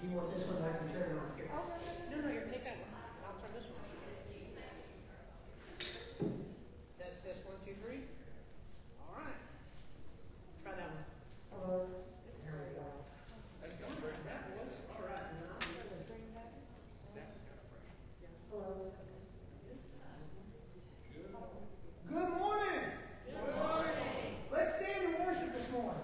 You want this one? I can turn it on here. Oh, no, here, take that one. I'll turn this one. Test, 1, 2, 3. All right. Try that one. Hello. There we go. Let's go first. That was. All right. Hello. Good morning. Good morning. Let's stand and worship this morning.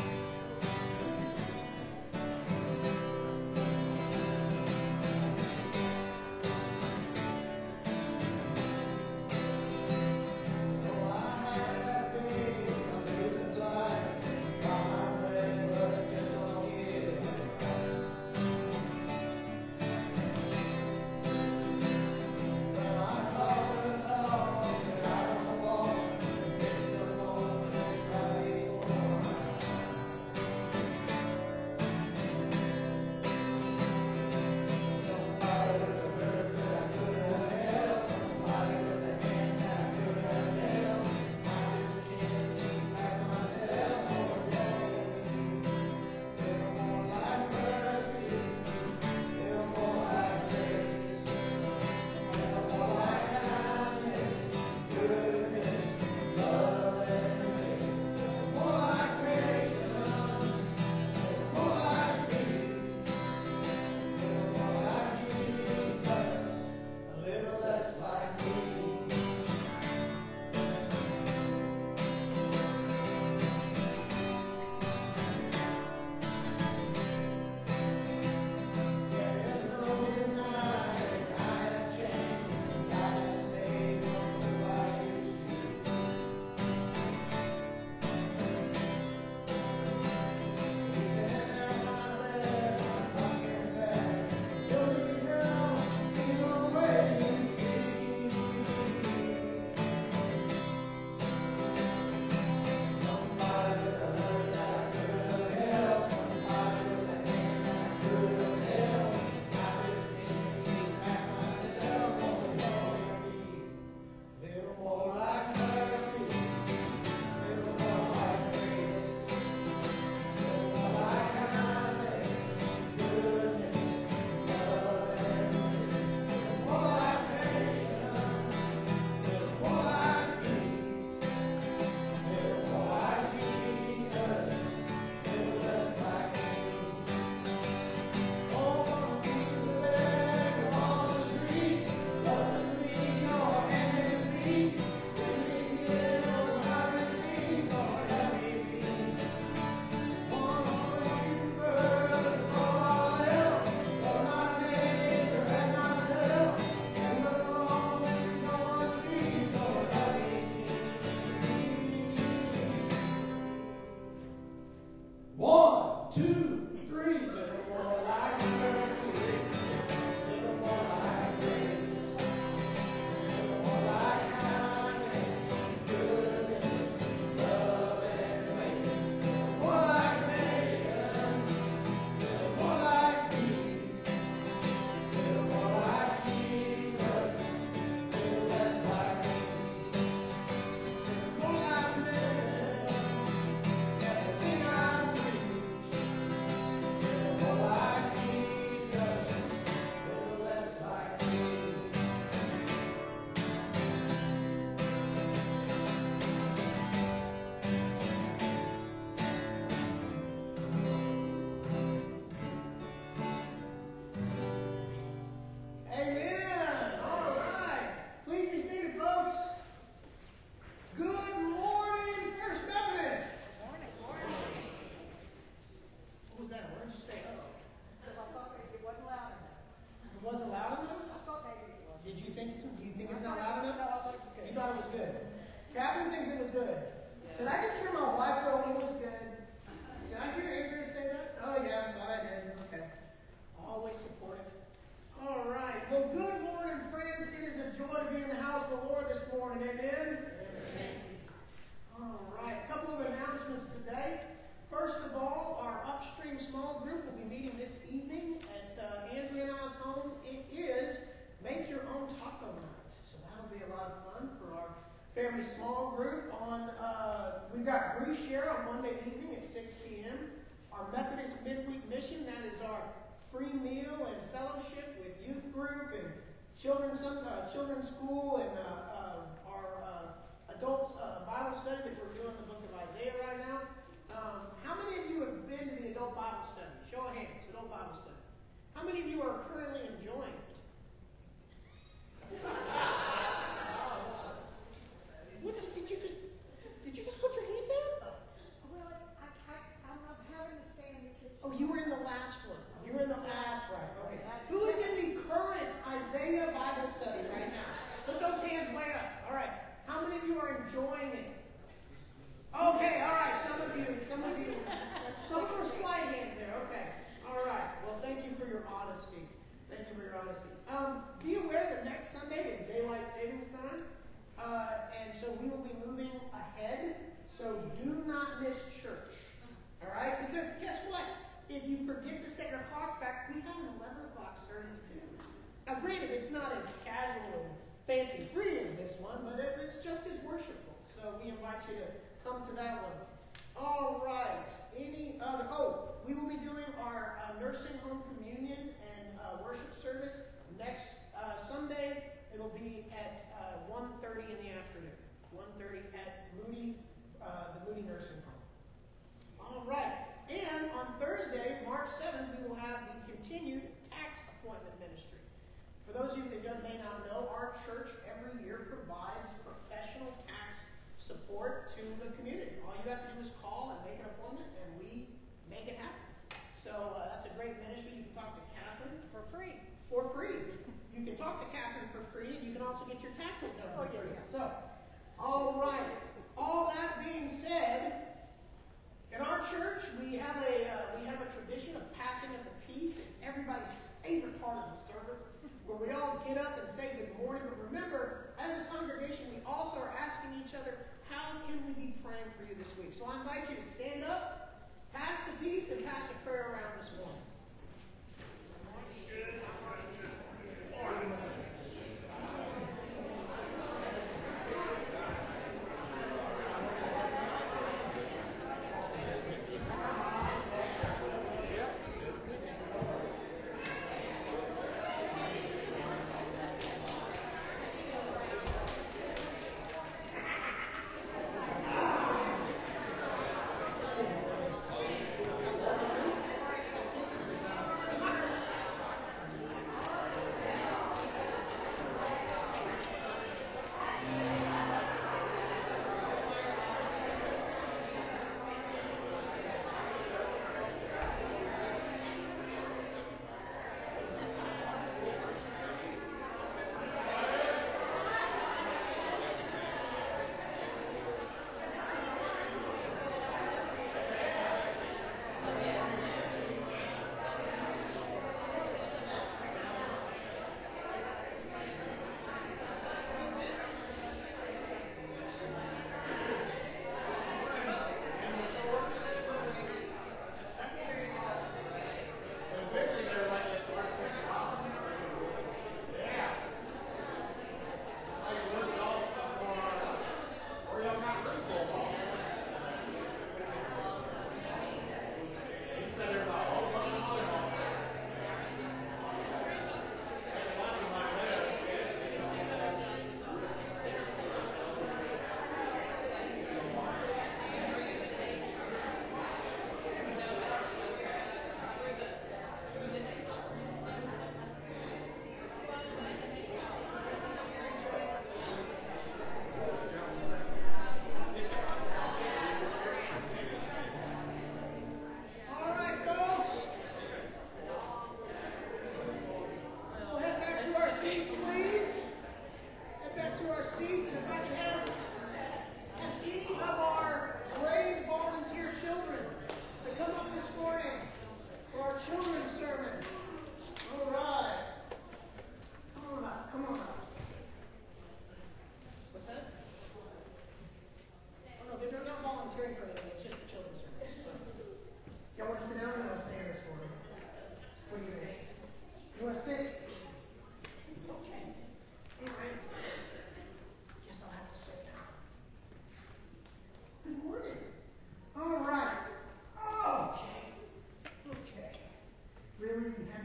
Family small group on, we've got grief share on Monday evening at 6 p.m. Our Methodist midweek mission, that is our free meal and fellowship with youth group and children's school and our adults Bible study that we're doing the book of Isaiah right now. How many of you have been to the adult Bible study? Show of hands, adult Bible study. How many of you are currently enjoying it? What did you just put your hand down? Well, I'm not having to stay in the kitchen. Oh, you were in the last one. You were in the last, right? Okay. Who is in the current Isaiah Bible study right now? Put those hands way up. All right. How many of you are enjoying it? Okay. All right. Some of you. Some were slight hands there. Okay. All right. Well, thank you for your honesty. Thank you for your honesty. Be aware that next Sunday is daylight savings time, and so we will be moving ahead. So do not miss church. All right? Because guess what? If you forget to set your clocks back, we have an 11 o'clock service too. Now, granted, it's not as casual and fancy-free as this one, but it's just as worshipful. So we invite you to come to that one. All right. Any other? Oh, we will be doing our nursing home communion and worship service next Sunday. It'll be at 1:30 in the afternoon. 1:30 at Moody, the Moody Nursing Home. All right. And on Thursday, March 7th, we will have the continued tax appointment ministry. For those of you that may not know, our church every year provides professional tax support to the community. All you have to do is call and make an appointment, and we make it happen. So that's a great ministry. You can talk to Catherine for free. For free. You can talk to Catherine for free, and you can also get your taxes done for free. So, all right. All that being said, in our church we have a tradition of passing of the peace. It's everybody's favorite part of the service, where we all get up and say good morning. But remember, as a congregation, we also are asking each other, how can we be praying for you this week? So I invite you to stand up, pass the peace, and pass a prayer around this morning.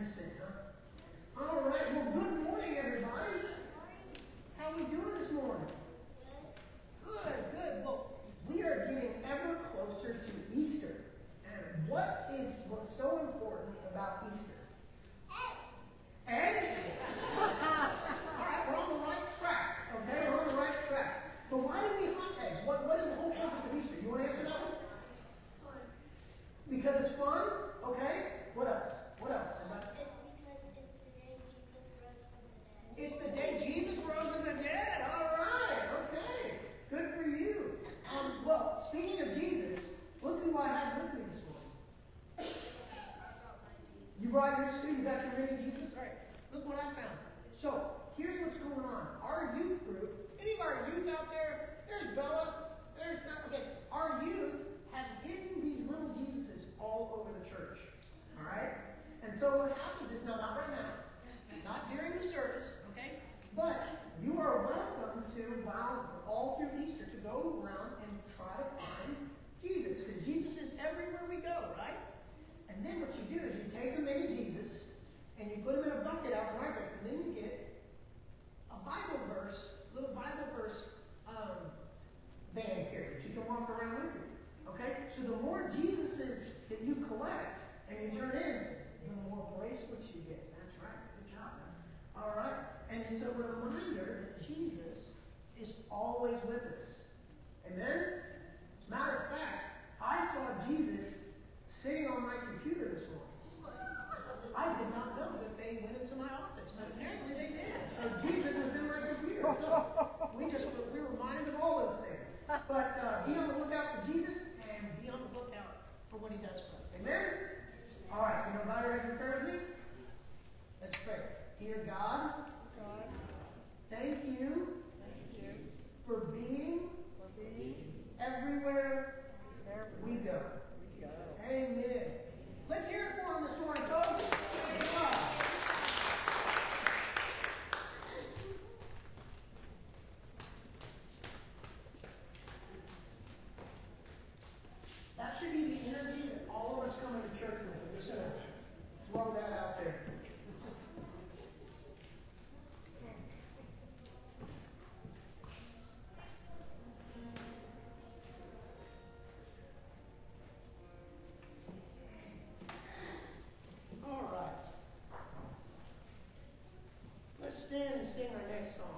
sing, huh? All right. Well, good morning, everybody. How are we doing this morning? Good, good. Well, we are getting ever closer to Easter. And what's so important about Easter? Eggs? All right, we're on the right track. Okay, we're on the right track. But why do we hunt eggs? What is the whole purpose of Easter? You want to answer that one? Because it's fun? Okay. What else? What else? It's the day Jesus rose from the dead. All right. Okay. Good for you. Well, speaking of Jesus, look who I have with me this morning. You brought yours too? You got your mini Jesus? All right. Look what I found. So, here's what's going on. Our youth group, any of our youth out there? There's Bella. There's not. Okay. Our youth have hidden these little Jesuses all over the church. All right? And so what happens is, not right now, not during the service, okay? But you are welcome to, all through Easter, to go around and try to find Jesus. Because Jesus is everywhere we go, right? And then what you do is you take a mini Jesus and you put him in a bucket out in Marcus, and then you get a Bible verse, little Bible verse band here that you can walk around with you. Okay? So the more Jesuses that you collect and you turn in, the more bracelets you get. That's right. Good job, man. All right. And it's a reminder that Jesus is always with us. Amen? As a matter of fact, I saw Jesus sitting on my computer this morning. I did not know that they went into my office, but apparently they did. So Jesus was in my computer. So we were reminded of all those things. But be on the lookout for Jesus and be on the lookout for what he does for us. Amen? All right, so bow your heads and pray with me. Let's pray. Dear God, thank you for being everywhere we go. Amen. Let's hear it for him this morning, folks. Praise God. That should be the energy that all of us come into church with. I'm just going to throw that out there. All right. Let's stand and sing our next song.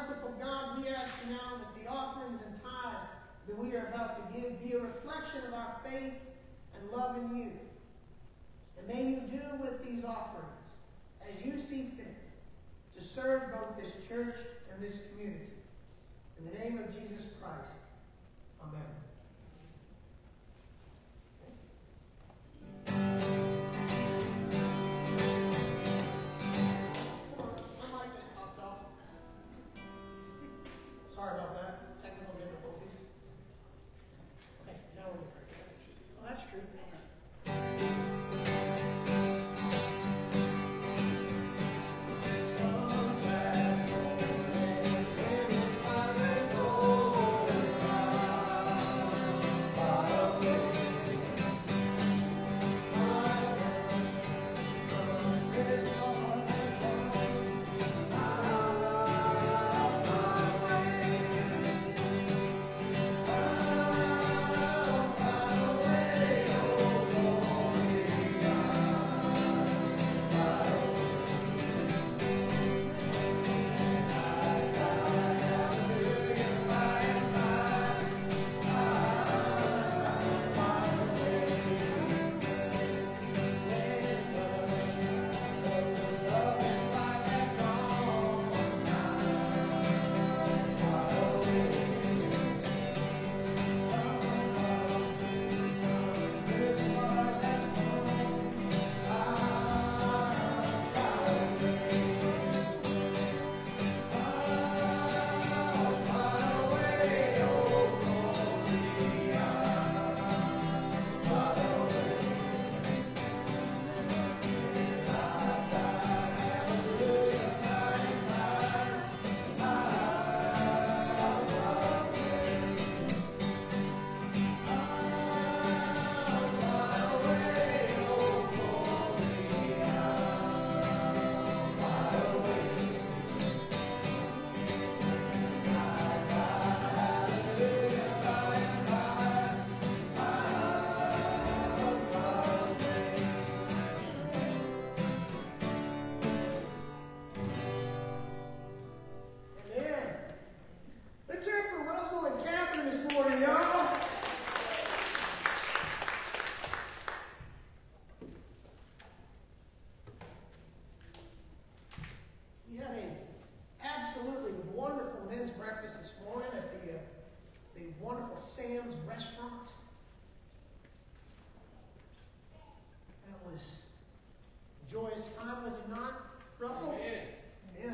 merciful God, we ask you now that the offerings and tithes that we are about to give be a reflection of our faith and love in you. And may you do with these offerings as you see fit to serve both this church and this community. In the name of Jesus Christ, amen. My mic just popped off. Sorry about that. Technical difficulties. Okay, now we're good. Well, that's true. Sam's restaurant. That was a joyous time, was it not, Russell? Yeah.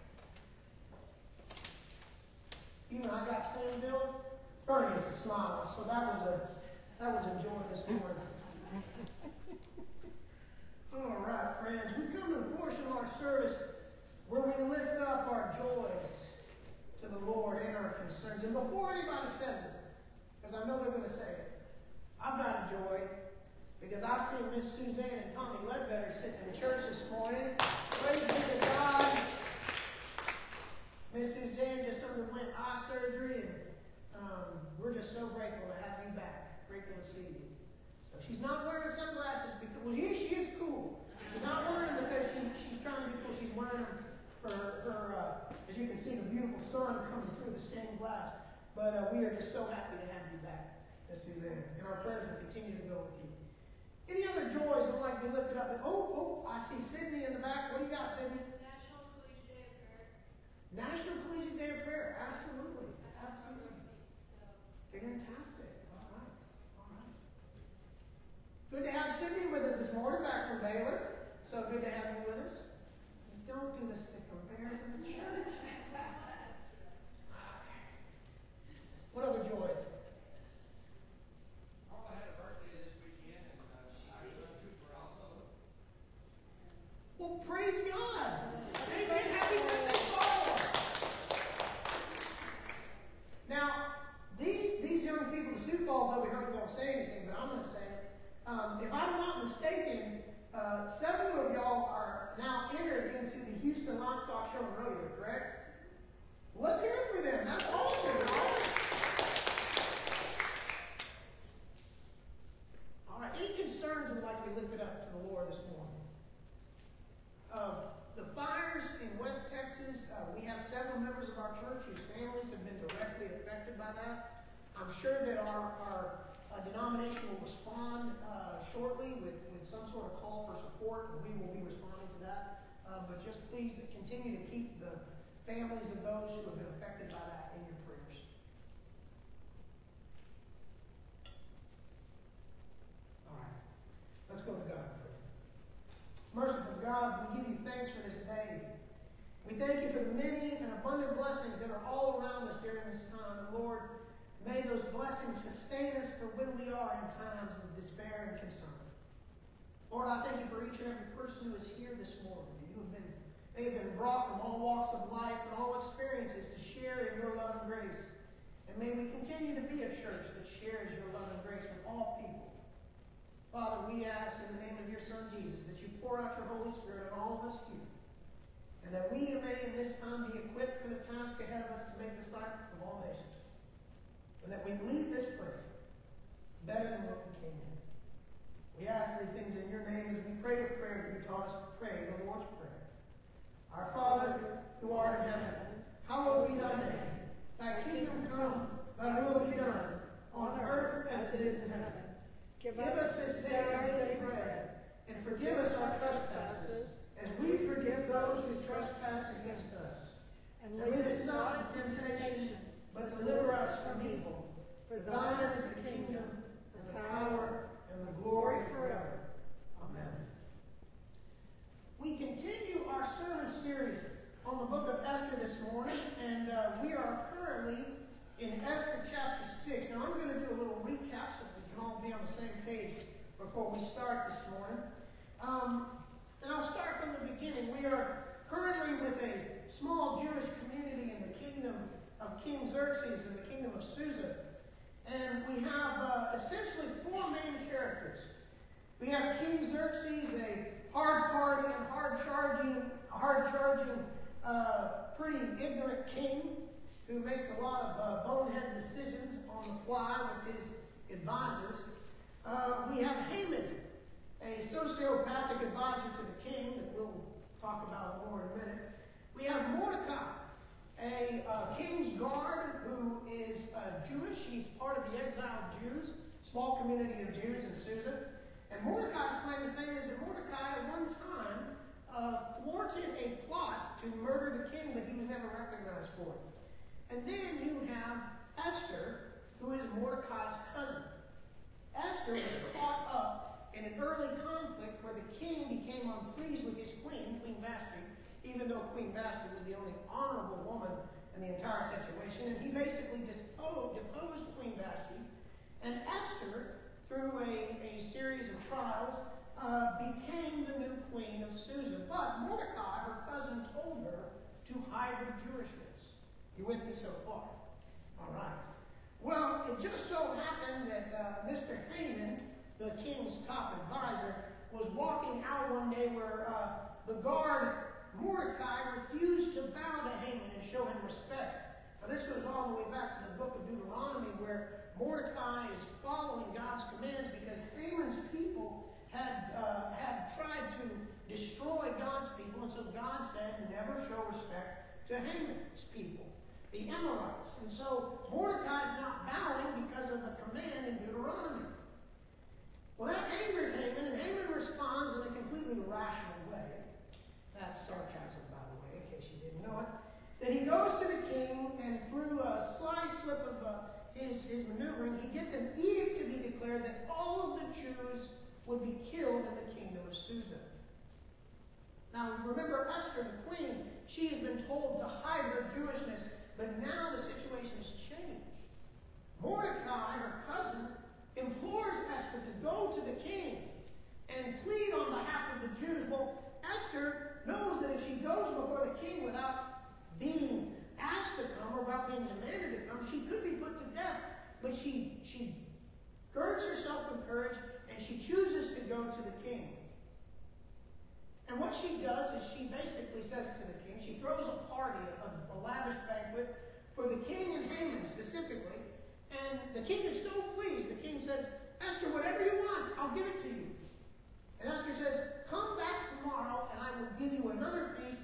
Even I got Sam Bill. Bernie used to smile, so that was a joy this morning. All right, friends, we come to the portion of our service where we lift up our joys to the Lord and our concerns. And before anybody says it, because I know they're going to say it, I've got a joy because I see Miss Suzanne and Tommy Ledbetter sitting in church this morning. Praise be to God. Miss Suzanne just underwent eye surgery, and we're just so grateful to have you back. Grateful to see you. So she's not wearing sunglasses because, well, she is cool. She's not wearing them because she's trying to be cool. She's wearing them for as you can see, the beautiful sun coming through the stained glass. But we are just so happy to have you back, Miss Suzanne. And our prayers will continue to go with you. Any other joys that would like to be lifted up? I see Sydney in the back. What do you got, Sydney? National Collegiate Day of Prayer. National Collegiate Day of Prayer. Absolutely. Absolutely. Fantastic. All right. All right. Good to have Sydney with us this morning, back from Baylor. So good to have you with us. And don't do the sick bears in the church. What other joys? I had a birthday this weekend, and our son Cooper also. Well, praise God. Amen. Happy birthday, Paul. Now, these young people, the Sioux Falls over here, aren't going to say anything, but I'm going to say it. If I'm not mistaken, several of y'all are now entered into the Houston Livestock Show and Rodeo, correct? Let's hear it for them. That's awesome, right? All right. Any concerns would like to be lifted up to the Lord this morning? the fires in West Texas, we have several members of our church whose families have been directly affected by that. I'm sure that our denomination will respond shortly with some sort of call for support, and we will be responding to that. But just please continue to keep the families of those who have been affected by that in your prayers. All right, let's go to God. Merciful God, we give you thanks for this day. We thank you for the many and abundant blessings that are all around us during this time. And Lord, may those blessings sustain us for when we are in times of despair and concern. Lord, I thank you for each and every person who is here this morning. They have been brought from all walks of life and all experiences to share in your love and grace. And may we continue to be a church that shares your love and grace with all people. Father, we ask in the name of your Son, Jesus, that you pour out your Holy Spirit on all of us here. And that we may in this time be equipped for the task ahead of us to make disciples of all nations. And that we leave this place better than what we came in. We ask these things in your name as we pray the prayer that you taught us to pray, the Lord's Prayer. Our Father, who art in heaven, hallowed be thy name. Thy kingdom come, thy will be done, on earth as it is in heaven. Give us this day our daily bread, and forgive us our trespasses, as we forgive those who trespass against us. And lead us not to temptation, but deliver us from evil. For thine is the kingdom, and the power, and the glory forever. Amen. We continue our sermon series on the book of Esther this morning, and we are currently in Esther chapter 6. Now I'm going to do a little recap so we can all be on the same page before we start this morning. And I'll start from the beginning. We are currently with a small Jewish community in the kingdom of King Xerxes and the kingdom of Susa. And we have essentially four main characters. We have King Xerxes, a hard-partying, hard-charging, pretty ignorant king who makes a lot of bonehead decisions on the fly with his advisors. We have Haman, a sociopathic advisor to the king that we'll talk about more in a minute. We have Mordecai, a king's guard who is Jewish. He's part of the exiled Jews, small community of Jews in Susa. And Mordecai's claim to fame is that Mordecai at one time thwarted a plot to murder the king that he was never recognized for. And then you have Esther, who is Mordecai's cousin. Esther was caught up in an early conflict where the king became unpleased with his queen, Queen Vashti, even though Queen Vashti was the only honorable woman in the entire situation. And he basically deposed Queen Vashti. And Esther, through a series of trials, became the new queen of Susa. But Mordecai, her cousin, told her to hide her Jewishness. You with me so far? All right. Well, it just so happened that Mr. Haman, the king's top advisor, was walking out one day where the guard, Mordecai, refused to bow to Haman and show him respect. Now, this goes all the way back to the book of Deuteronomy, where Mordecai is following God's commands because Haman's people had tried to destroy God's people, and so God said, never show respect to Haman's people, the Amorites. And so Mordecai's not bowing because of the command in Deuteronomy. Well, that angers Haman, and Haman responds in a completely irrational way. That's sarcasm, by the way, in case you didn't know it. That he goes to the king, and through a sly slip of his maneuvering, he gets an edict to be declared that all of the Jews would be killed in the kingdom of Susa. Now, remember Esther, the queen, she has been told to hide her Jewishness, but now the situation has changed. Mordecai, her cousin, implores Esther to go to the king and plead on behalf of the Jews. Well, Esther knows that if she goes before the king without being asked to come or without being demanded to come, she could be put to death. But she girds herself with courage, and she chooses to go to the king. And what she does is she basically says to the king, she throws a party, a lavish banquet for the king and Haman specifically. And the king is so pleased. The king says, Esther, whatever you want, I'll give it to you. And Esther says, come back tomorrow and I will give you another feast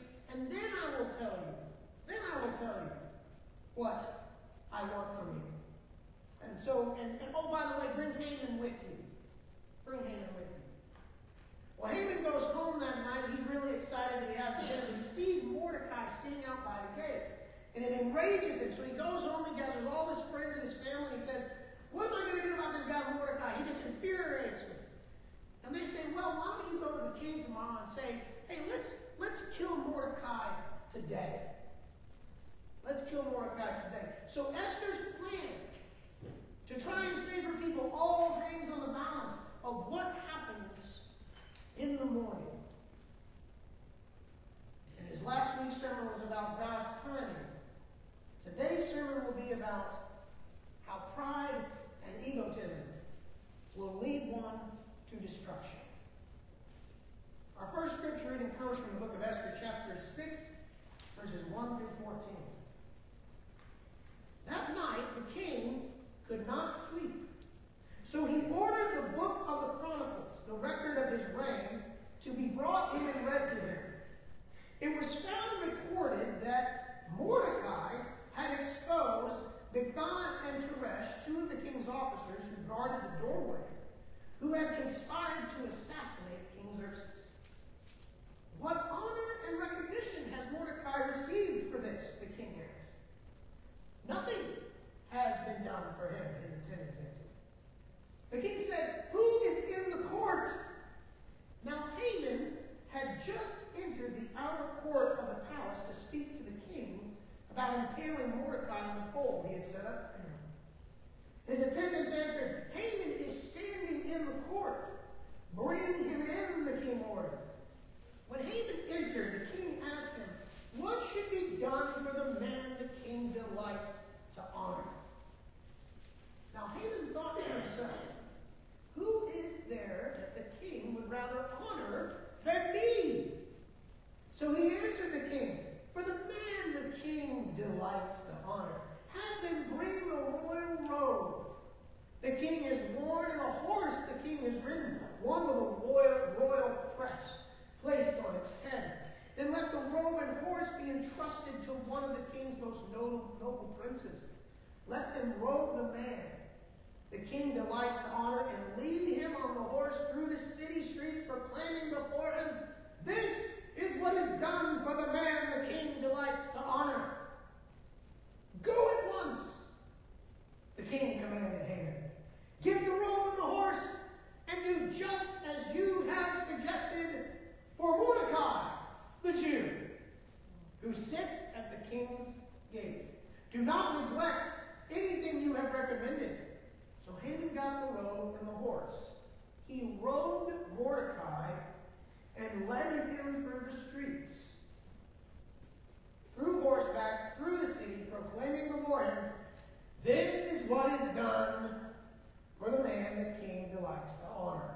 excited that he has dinner. He sees Mordecai sitting out by the gate. And it enrages him. So he goes home, he gathers all his friends and his family, and he says, what am I going to do about this guy Mordecai? He just infuriates me. And they say, well, why don't you go to the king tomorrow and say, hey, let's kill Mordecai today. Let's kill Mordecai today. So Esther's plan to try and save her people all hangs on the balance of what happens in the morning. And his last week's sermon was about God's timing. Today's sermon will be about how pride and egotism will lead one to destruction. Our first scripture reading comes from the book of Esther, chapter 6, verses 1 through 14. That night, the king could not sleep. So he ordered the book of the Chronicles, the record of his reign, to be brought in and read to him. It was found recorded that Mordecai had exposed Bigthana and Teresh, two of the king's officers who guarded the doorway, who had conspired to assassinate King Xerxes. What honor and recognition has Mordecai received for this? The king asked. Nothing has been done for him, his attendants answered. The king said, who is in the court? Now Haman had just entered the outer court of the palace to speak to the king about impaling Mordecai on the pole he had set up for him. His attendants answered, Haman is standing in the court. Bring him in, the king ordered. When Haman entered, the king asked him, what should be done for the man the king delights to honor? Now Haman thought to himself, who is there that the king would rather honor than me? So he answered the king, for the man the king delights to honor, have them bring a royal robe. The king is worn, and a horse the king is ridden, one with a royal crest placed on its head. Then let the robe and horse be entrusted to one of the king's most noble princes. Let them robe the man the king delights to honor and lead him on the horse through the city streets, proclaiming before him, this is what is done for the man the king delights to honor. Go at once, the king commanded Haman. Get the robe and the horse, and do just as you have suggested for Mordecai, the Jew, who sits at the king's gate. Do not neglect anything you have recommended. So Haman got the robe and the horse. He robed Mordecai and led him through the streets, through horseback, through the city, proclaiming before him, this is what is done for the man the king delights to honor.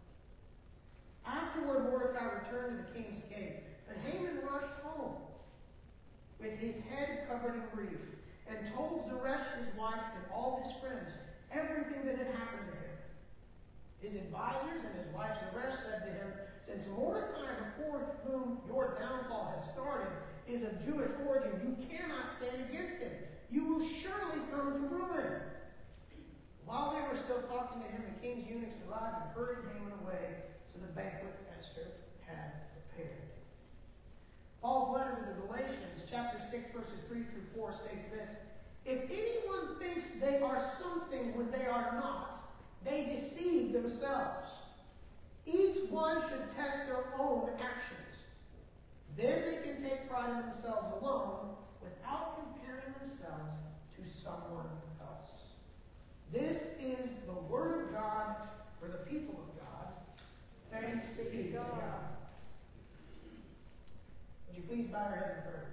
Afterward, Mordecai returned to the king's gate, and Haman rushed home with his head covered in grief, and told Zeresh his wife and all his friends everything that had happened to him. His advisors and his wife Zeresh said to him, since Mordecai, before whom your downfall has started, is of Jewish origin, you cannot stand against him. You will surely come to ruin. While they were still talking to him, the king's eunuchs arrived and hurried Haman away to the banquet Esther had prepared. Paul's letter to the Galatians, chapter 6, verses 3 through 4, states this: if anyone thinks they are something when they are not, they deceive themselves. Each one should test their own actions. Then they can take pride in themselves alone without comparing themselves to someone else. This is the word of God for the people of God. Thanks be to God. Would you please bow your heads in prayer?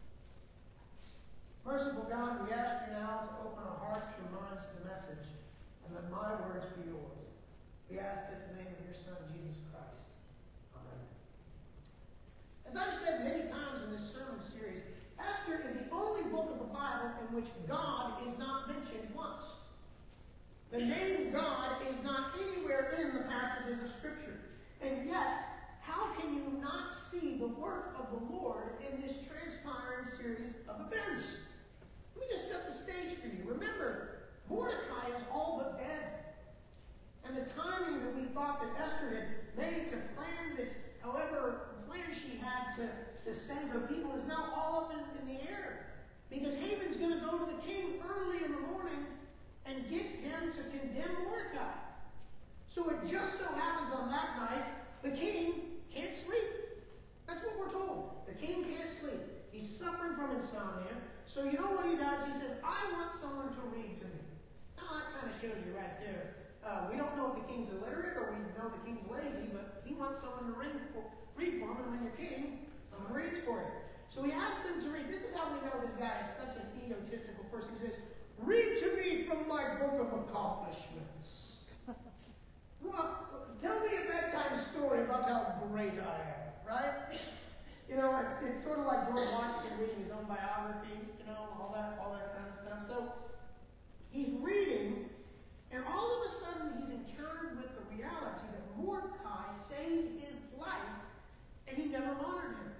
Merciful God, we ask you now to open our hearts and minds to the message, and let my words be yours. We ask this in the name of your Son, Jesus Christ. Amen. As I've said many times in this sermon series, Esther is the only book of the Bible in which God is not mentioned once. The name God is not anywhere in the passages of Scripture. And yet, how can you not see the work of the Lord in this transpiring series of events? Let me just set the stage for you. Remember, Mordecai is all but dead. And the timing that we thought that Esther had made to plan this, however plan she had to send her people is now all up in the air. Because Haman's going to go to the king early in the morning and get him to condemn Mordecai. So it just so happens on that night, the king can't sleep. That's what we're told. The king can't sleep. He's suffering from insomnia. So you know what he does? He says, I want someone to read to me. Now that kind of shows you right there. We don't know if the king's illiterate or we know the king's lazy, but he wants someone to read for him. And when you're king, someone reads for you. So he asked them to read. This is how we know this guy is such an egotistical person. He says, read to me from my book of accomplishments. Well, tell me a bedtime story about how great I am, right? You know, it's sort of like George Washington reading his own biography, you know, all that kind of stuff. So he's reading, and all of a sudden he's encountered with the reality that Mordecai saved his life, and he never honored him.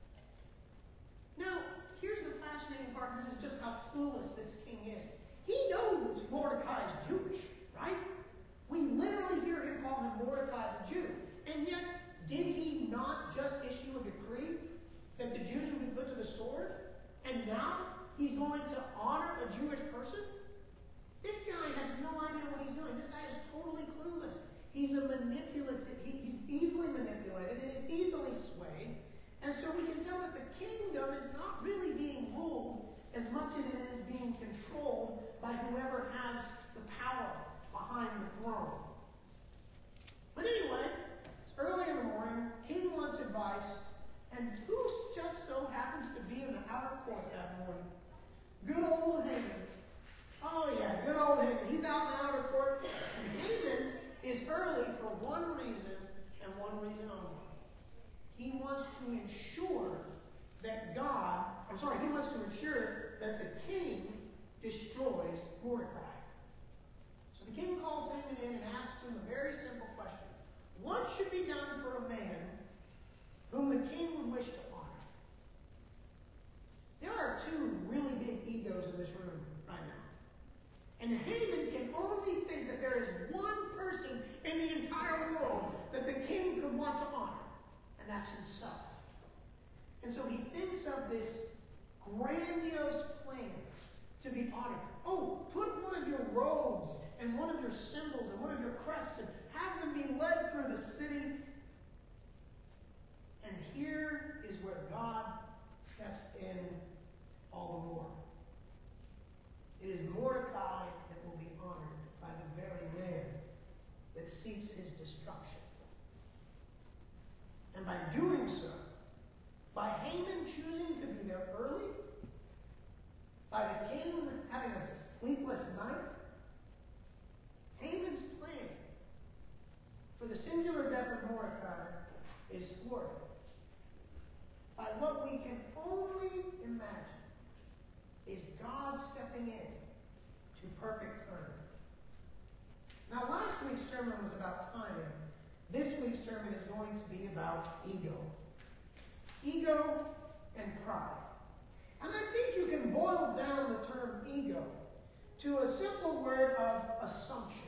Now, here's the fascinating part. This is just how clueless this king is. He knows Mordecai is Jewish, right? We literally hear him call him Mordecai the Jew. And yet, did he not just issue a decree that the Jews would be put to the sword? And now he's going to honor a Jewish person? This guy has no idea what he's doing. This guy is totally clueless. He's a manipulative. He's easily manipulated and is easily swayed. And so we can tell that the kingdom is not really being ruled as much as it is being controlled by whoever has the power behind the throne. But anyway, it's early in the morning. King wants advice. And who just so happens to be in the outer court that morning? Good old Haman. Oh yeah, good old Haman. He's out in the outer court. And Haman is early for one reason and one reason only. He wants to ensure that he wants to ensure that the king destroys Mordecai. So the king calls Haman in and asks him a very simple question. What should be done for a man whom the king would wish to honor? There are two really big egos in this room right now. And Haman can only think that there is one person in the entire world that the king could want to honor. And that's himself. And so he thinks of this grandiose plan to be honored. Oh, put one of your robes and one of your symbols and one of your crests and have them be led through the city. And here is where God steps in all the more. It is Mordecai that will be honored by the very man that seeks his destruction. And by doing so, by Haman choosing to be there early, by the king having a sleepless night, Haman's plan for the singular death of Mordecai is thwarted by what we can only imagine is God stepping in to perfect timing. Now, last week's sermon was about timing. This week's sermon is going to be about ego. Ego and pride. And I think you can boil down the term ego to a simple word of assumption.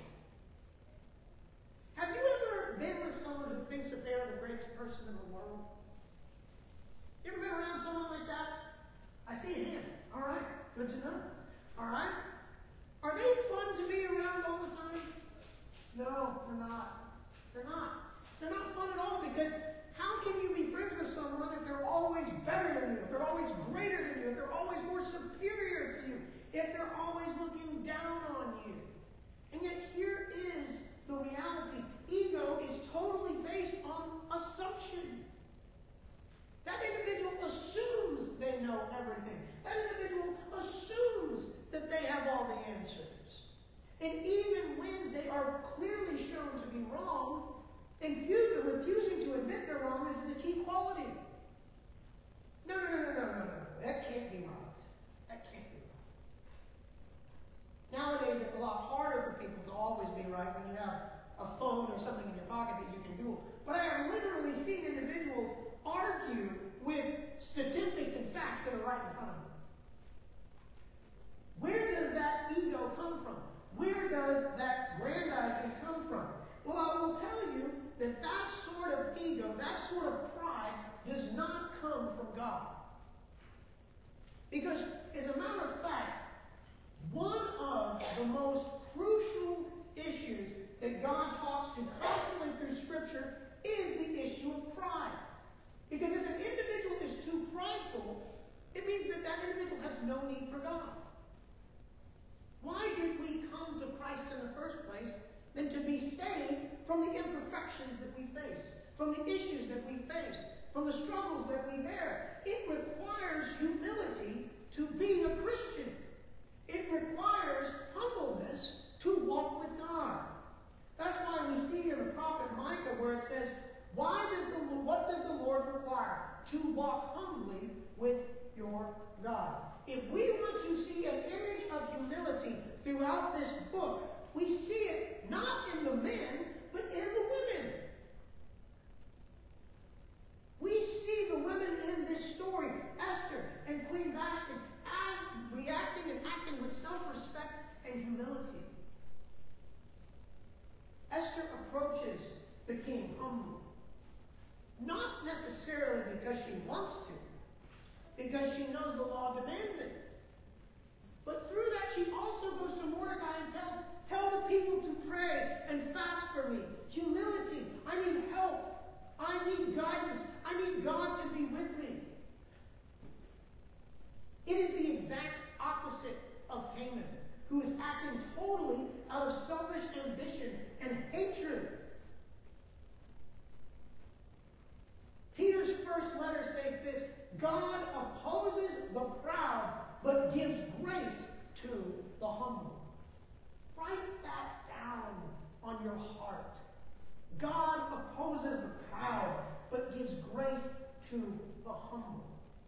Have you ever been with someone who thinks that they are the greatest person in the world? You ever been around someone like that? I see a hand. All right, good to know. All right? Are they fun to be around all the time? No, they're not. They're not. They're not fun at all because how can you be friends with someone if they're always better than you, if they're always greater than you, if they're always more superior to you, if they're always looking down on you? And yet here is the reality. Ego is totally based on assumption. That individual assumes they know everything. That individual assumes that they have all the answers. And even when they are clearly shown to be wrong, and refusing to admit they're wrong is the key quality. No. That can't be right. That can't be right. Nowadays, it's a lot harder for people to always be right when you have a phone or something in your pocket that you can Google. But I have literally seen individuals argue with statistics and facts that are right in front of them. Where does that ego come from? Where does that grandizing come from? Well, I will tell you that sort of ego, that sort of pride, does not come from God. Because, as a matter of fact, one of the most crucial issues that God talks to constantly through Scripture is the issue of pride. Because if an individual is too prideful, it means that that individual has no need for God. Why did we come to Christ in the first place than to be saved from the imperfections that we face, from the issues that we face, from the struggles that we bear? It requires humility to be a Christian. It requires humbleness to walk with God. That's why we see in the prophet Micah where it says, what does the Lord require? To walk humbly with your God. If we want to see an image of humility throughout this book, we see it not in the men, but in the women. We see the women in this story, Esther and Queen Vashti, reacting and acting with self-respect and humility. Esther approaches the king humbly. Not necessarily because she wants to, because she knows the law demands it. But through that, she also goes to Mordecai and tell the people to pray and fast for me. Humility. I need help. I need guidance. I need God to be with me. It is the exact opposite of Haman, who is acting totally out of selfish ambition and hatred. Peter's first letter states this: God opposes the proud, but gives grace to the humble. Write that down on your heart. God opposes the proud, but gives grace to the humble.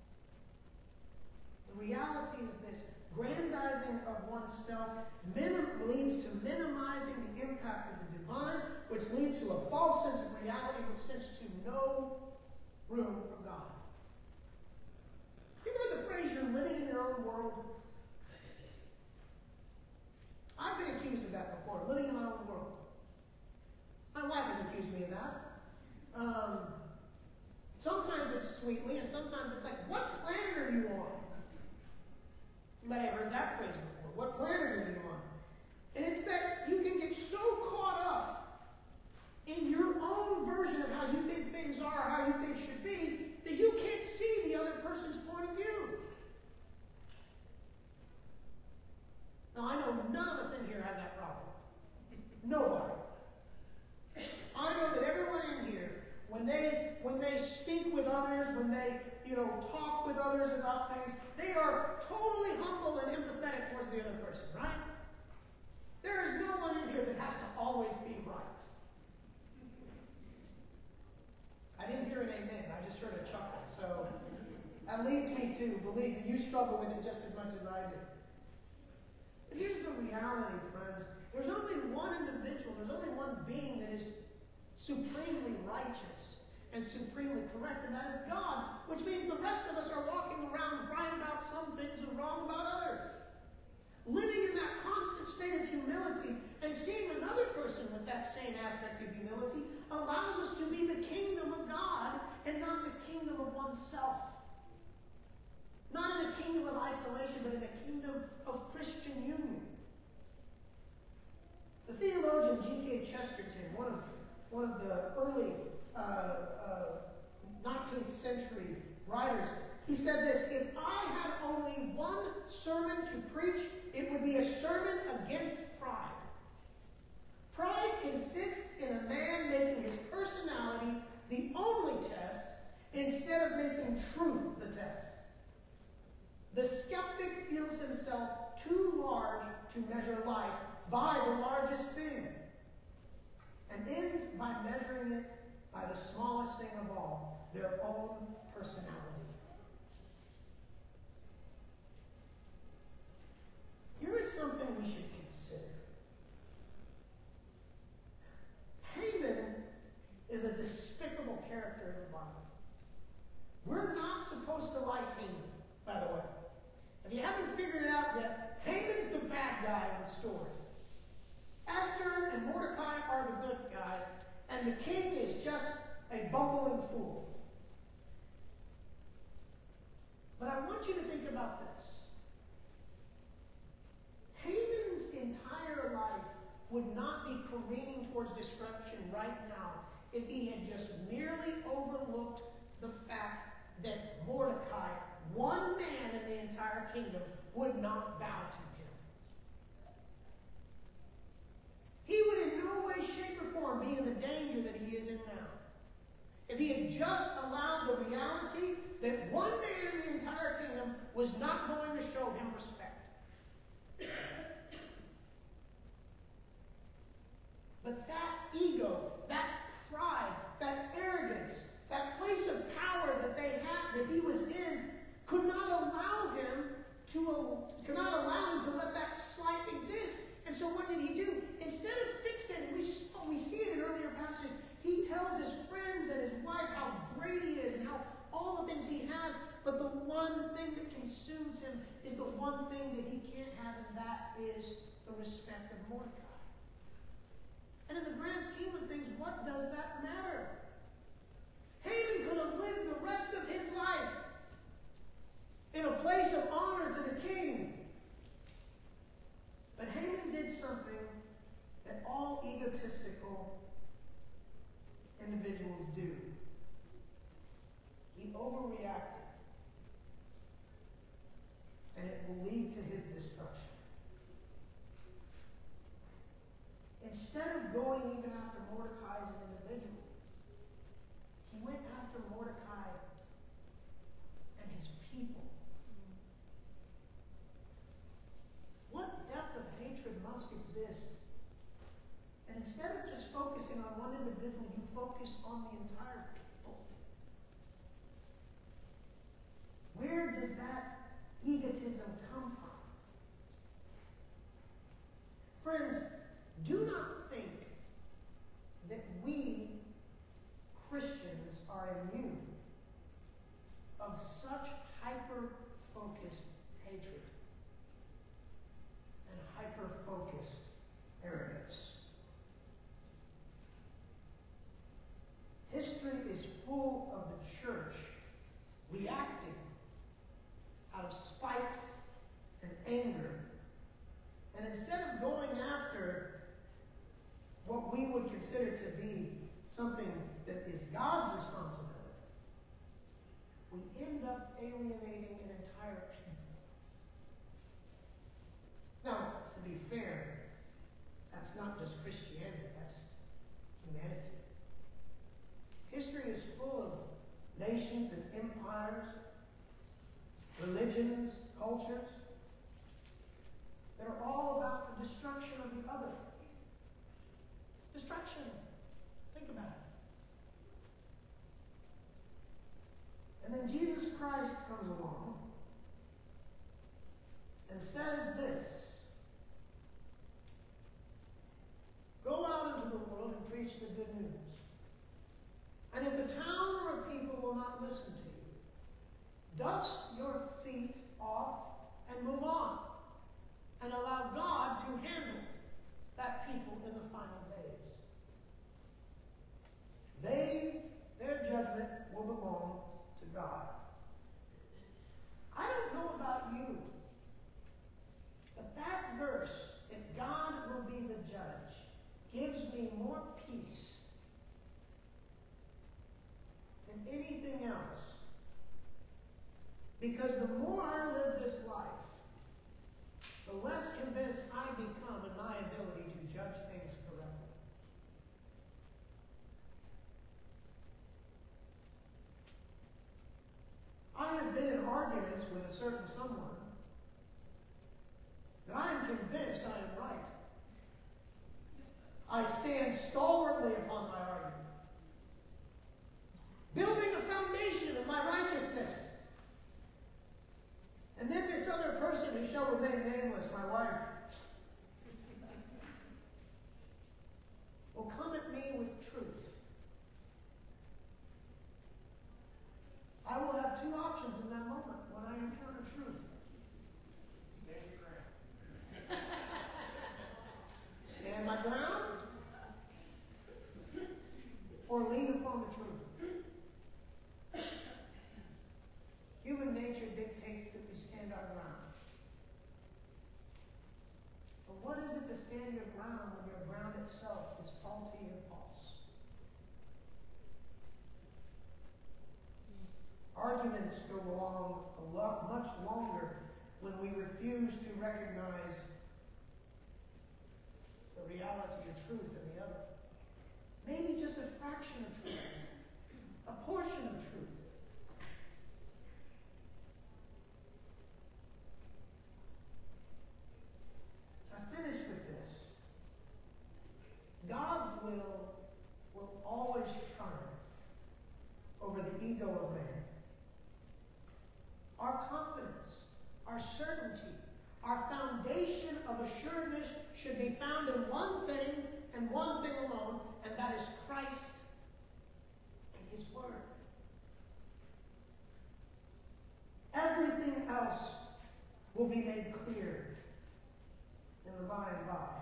The reality is this: grandizing of oneself leads to minimizing the impact of the divine, which leads to a false sense of reality, which leads to no room for God. You know the phrase, you're living in your own world? I've been accused of that before, living in my own world. My wife has accused me of that. Sometimes it's sweetly, and sometimes it's like, what planet are you on? You might have heard that phrase before. What planet are you on? And it's that you can get so caught up in your own version of how you think things are, how you think should be, that you can't see the other person's point of view. Now, I know none of us in here have that problem. Nobody. I know that everyone in here, when they speak with others, when they talk with others about things, they are totally humble and empathetic towards the other person, right? There is no one in here that has to always be right. I didn't hear an amen. I just heard a chuckle. So that leads me to believe that you struggle with it just as much as I do. But here's the reality, friends. There's only one individual, there's only one being that is supremely righteous and supremely correct, and that is God, which means the rest of us are walking around right about some things and wrong about others. Living in that constant state of humility and seeing another person with that same aspect of humility allows us to be the kingdom of God and not the kingdom of oneself. Not in a kingdom of isolation, but in a kingdom of Christian union. The theologian G.K. Chesterton, one of the early 19th century writers, he said this: if I had only one sermon to preach, it would be a sermon against pride. Pride consists in a man making his personality the only test instead of making truth the test. The skeptic feels himself too large to measure life by the largest thing, and ends by measuring it by the smallest thing of all, their own personality. Here is something we should consider. Haman is a despicable character in the Bible. We're not supposed to like Haman, by the way. If you haven't figured it out yet, Haman's the bad guy in the story. Esther and Mordecai are the good guys, and the king is just a bumbling fool. if he had just merely overlooked the fact that Mordecai, one man in the entire kingdom, would not bow to him. He would in no way, shape, or form be in the danger that he is in now. If he had just allowed the reality that one man in the entire kingdom was not going to show him respect. But that ego, that pride, that arrogance, that place of power that they had, that he was in, could not allow him to let that slight exist. And so what did he do? Instead of fixating, we see it in earlier passages, he tells his friends and his wife how great he is and how all the things he has, but the one thing that consumes him is the one thing that he can't have, and that is the respect of Mordecai. And in the grand scheme of things, what does that matter? Haman could have lived the rest of his life in a place of honor to the king. But Haman did something that all egotistical individuals do. He overreacted. And it will lead to his destruction. Instead of going even after Mordecai as an individual, he went after Mordecai and his people. What depth of hatred must exist? And instead of just focusing on one individual, you focus on the entire people. Where does that egotism come from? Friends, do not think that we Christians are immune of such hyper-focused hatred and hyper-focused arrogance. History is full of the church reacting out of spite and anger. And instead of going after what we would consider to be something that is God's responsibility, we end up alienating an entire people. Now, to be fair, that's not just Christianity, that's humanity. History is full of nations and empires, religions, cultures, that are all about the destruction of the other. Destruction. Think about it. And then Jesus Christ comes along and says this: go out into the world and preach the good news. And if a town or a people will not listen to you, dust your feet off and move on, and allow God to handle that people in the final days. Their judgment will belong to God. I don't know about you, but that verse, that God will be the judge, gives me more peace than anything else. Because the more I live this life, the less convinced I become in my ability to judge things correctly. I have been in arguments with a certain someone that I am convinced I am right. I stand stalwartly upon my argument, building a foundation of my righteousness. And then this other person, who shall remain nameless, my wife, will come at me with truth. I will have two options in that moment when I encounter truth. Stand my ground, or lean upon the truth. Human nature dictates that we stand our ground. But what is it to stand your ground when your ground itself is faulty and false? arguments go along much longer when we refuse to recognize the reality of truth in the other. Maybe just a fraction of truth, a portion of truth. I finish with this. God's will always triumph over the ego of man. Our confidence, our certainty, our foundation of assuredness should be found in one thing and one thing alone, and that is Christ and His Word. Everything else will be made clear in the by and by.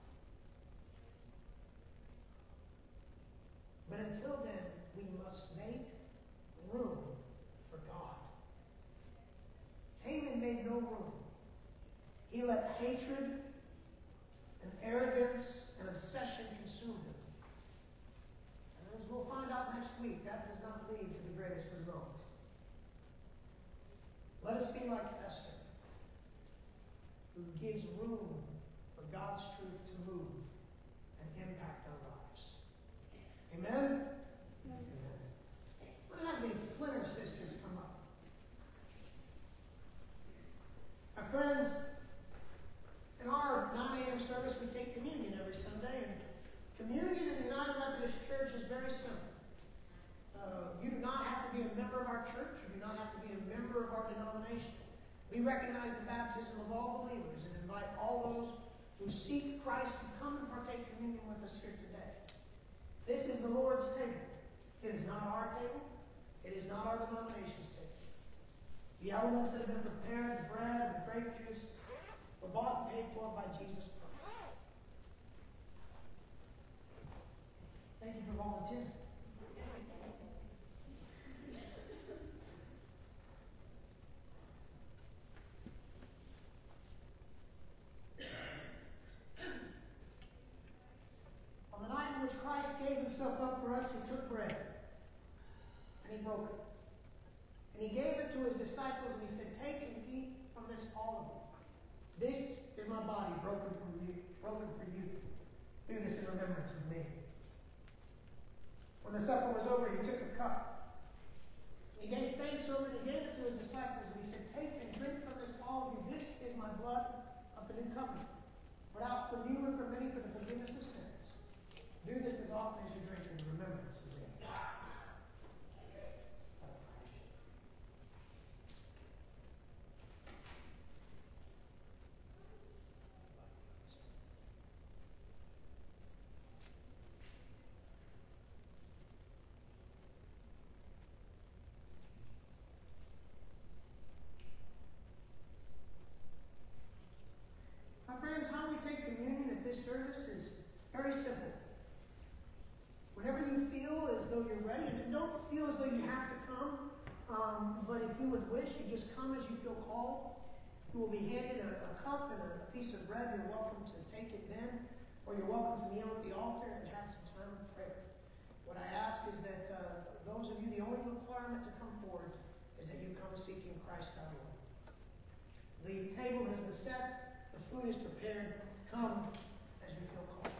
But until then, we must make room for God. Haman made no room. He let hatred and arrogance and obsession consume him. And as we'll find out next week, that does not lead to the greatest results. Let us be like Esther, who gives room for God's truth to move and impact our lives. Amen? Amen. We're going to have the Flinner sisters come up. My friends, in our 9 a.m. service, we take communion every Sunday, and communion in the United Methodist Church is very simple. You do not have to be a member of our church. You do not have to be a member of our denomination. We recognize the baptism of all believers and invite all those who seek Christ to come and partake communion with us here today. This is the Lord's table. It is not our table. It is not our denomination's table. The elements that have been prepared, the bread and the grape juice, were bought and paid for by Jesus Christ. Thank you for volunteering. On the night in which Christ gave himself up for us, he took bread and he broke it. And he gave it to his disciples and he said, "Take and eat from this, all of you. This is my body broken for you. Do this in remembrance of me." When the supper was over, he took a cup. He gave thanks over it, and he gave it to his disciples, and he said, "Take and drink from this, all of you. This is my blood of the new covenant, poured out for you and for many for the forgiveness of sins. Do this as often as you drink in remembrance of me." My friends, how we take communion at this service is very simple. Whenever you feel as though you're ready, and don't feel as though you have to come, but if you would wish, you just come as you feel called. You will be handed a cup and a piece of bread. You're welcome to take it then, or you're welcome to kneel at the altar and have some time of prayer. What I ask is that those of you, the only requirement to come forward is that you come seeking Christ our Lord. The table has been set. The food is prepared. Come as you feel called.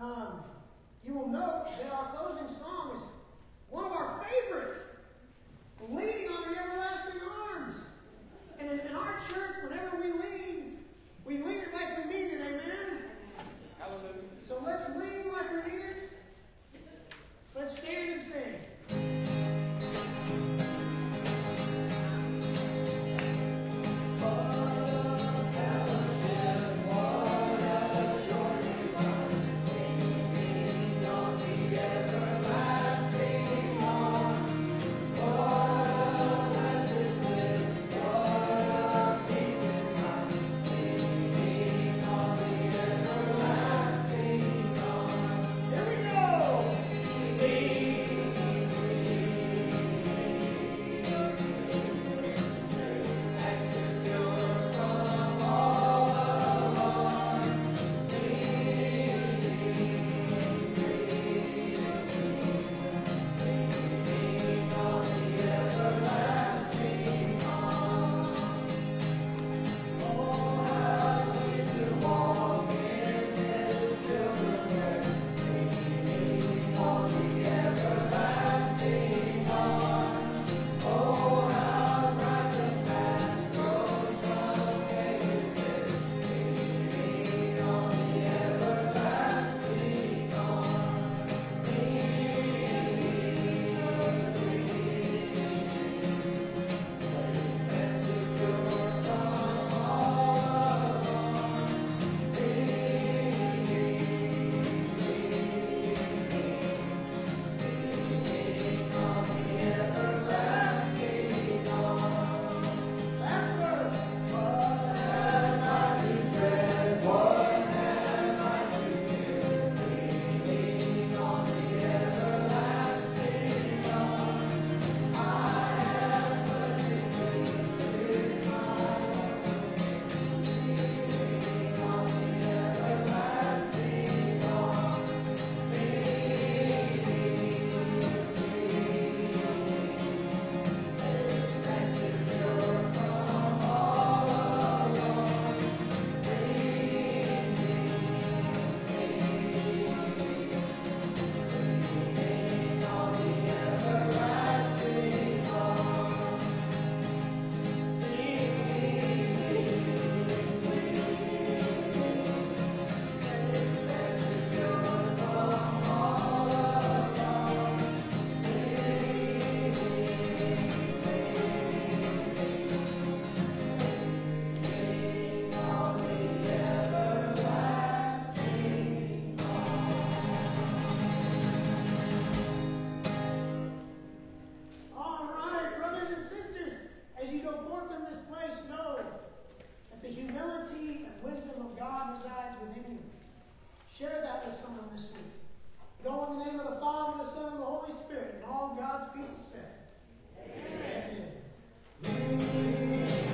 you will note that our closing song is one of our favorites, Leaning on the Everlasting Arms. And in our church, whenever we lean it like we mean it, amen? Hallelujah. So let's lean like we mean it. Let's stand and sing. Here we go. Share that with someone this week. Go in the name of the Father, the Son, and the Holy Spirit. And all God's people said, Amen. Amen.